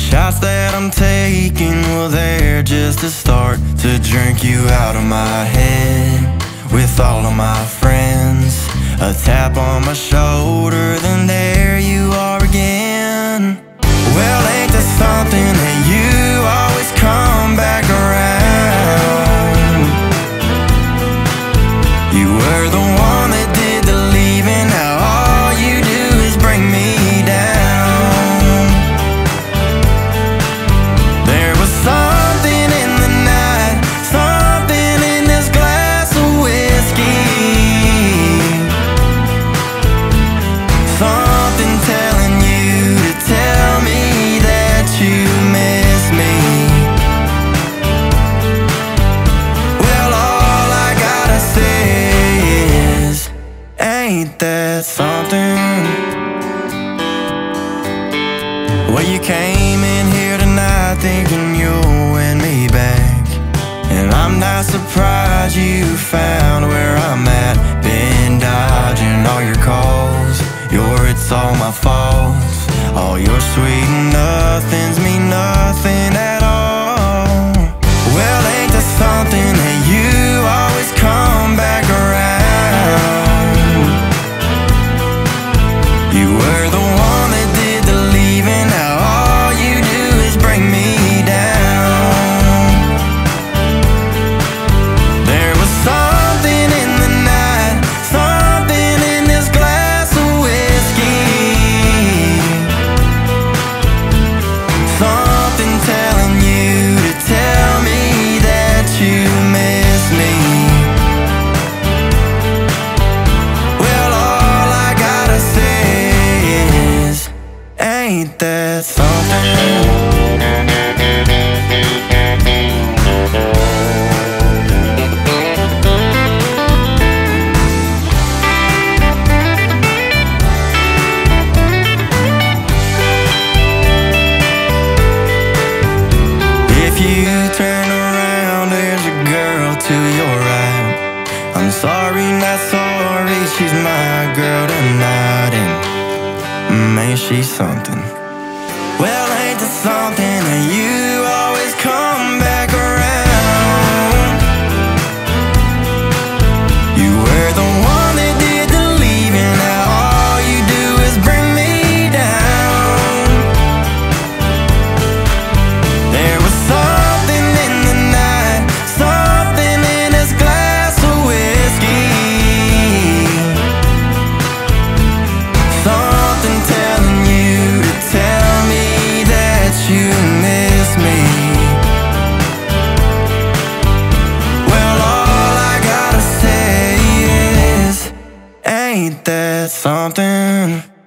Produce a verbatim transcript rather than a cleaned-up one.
shots that I'm taking, well, they're just a start to drink you out of my head with all of my friends. A tap on my shoulder, then there you are again. Well, ain't that something that you always come back around? You were the one that did the leaving, now all you do is bring me down. There was something in the night, something in this glass of whiskey, something telling you to tell me that you miss me. Well, all I gotta say is, ain't that something? Well, you came in here tonight thinking you'll win me back, and I'm not surprised you found where I'm at. Been dodging all your calls, your it's all my fault. All your sweet nothings mean nothing at all. Well, ain't that something that you always come back around? You were the one that did the leaving, now all you do is bring me down. There was something in the night, something in this glass of whiskey, something telling you to tell me that you miss me. Well, all I gotta say is, ain't that something? If you turn around, there's a girl to your right. I'm sorry, not sorry, she's my girl tonight, and man, she's something. Well, ain't that something that you always come back around? You were the one that did the leaving, now all you do is bring me down. There was something in the night, something in this glass of whiskey, something telling you to tell me that you miss me. Well, all I gotta say is, ain't that something?